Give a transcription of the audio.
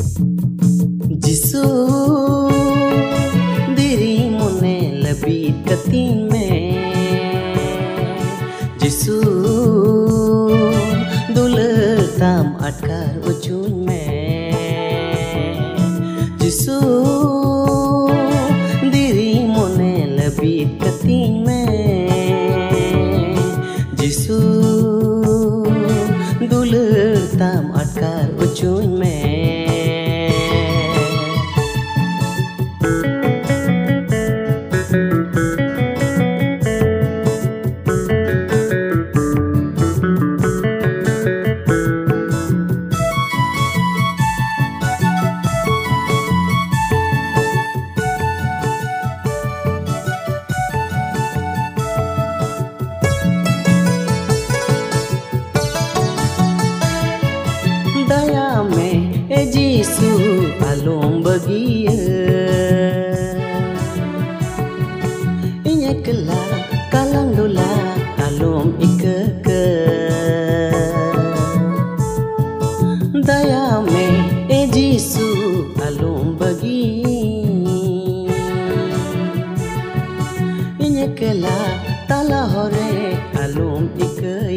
Jisu dirimu ne lebih ketime. Jisu dule tam atkar ujun me. Jisu dirimu ne lebih ketime. Jisu dule tam atkar ujun me. Daya me Jisu alum bagia. Inya kela kalang dola alum ikeke. Daya me Jisu alum bagi. Inya kela tala hore alum ikeke.